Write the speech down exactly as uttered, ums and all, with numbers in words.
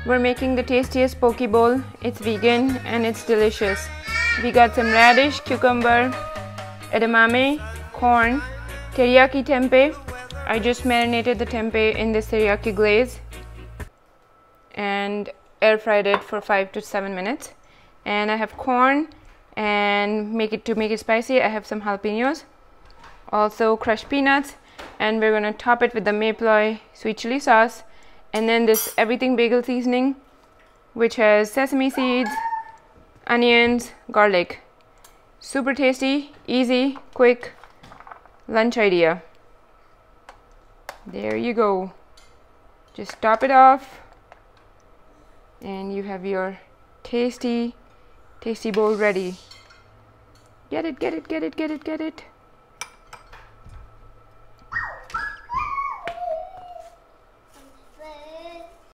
We're making the tastiest poke bowl. It's vegan and it's delicious. We got some radish, cucumber, edamame, corn, teriyaki tempeh. I just marinated the tempeh in this teriyaki glaze and air fried it for five to seven minutes. And I have corn, and make it to make it spicy, I have some jalapenos, also crushed peanuts, and we're gonna top it with the mayploy sweet chili sauce, and then this everything bagel seasoning, which has sesame seeds, onions, garlic. Super tasty, easy, quick lunch idea. There you go. Just top it off and you have your tasty tasty bowl ready. Get it, get it, get it, get it, get it.